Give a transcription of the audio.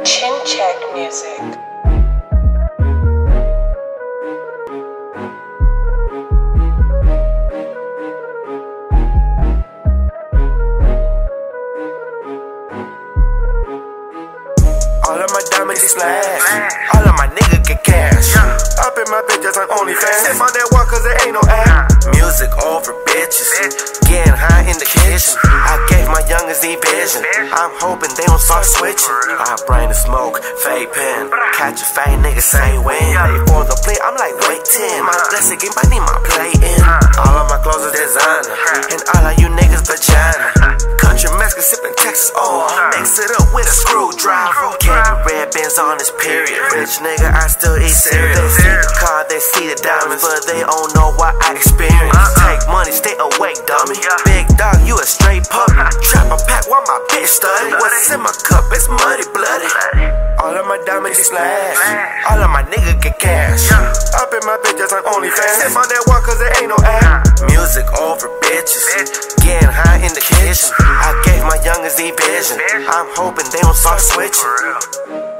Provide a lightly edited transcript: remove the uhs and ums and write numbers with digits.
Chin check music. All of my diamonds is splash. All of my niggas get cash. Up in my bitches on OnlyFans. Sip on that walk cause there ain't no app. Music over bitches. Getting high in the kitchen. I gave my youngest vision. I'm hoping they don't start switching. I bring the smoke, fake pen. Catch a fake nigga, say when. Pay for the play, I'm like, wait 10. My blessing game, I need my play in. All of my clothes is designer. And all of you niggas vagina. Country Meskin sipping Texas oil. Mix it up with a screwdriver. Red bands on this period. Rich nigga, I still eat cereal. They see the car, they see the diamonds, but they don't know what I experience. Take money, stay awake, dummy. Big dog, you a straight puppy. Trap a pack while my bitch study. What's in my cup? It's muddy bloody. All of my diamonds is splash. All of my niggas get cash. Up in my bitches on OnlyFans. Sip on that walk cause there ain't no app. Music over bitches. Getting high in the kitchen. I gave my youngest vision. I'm hoping they don't start switching.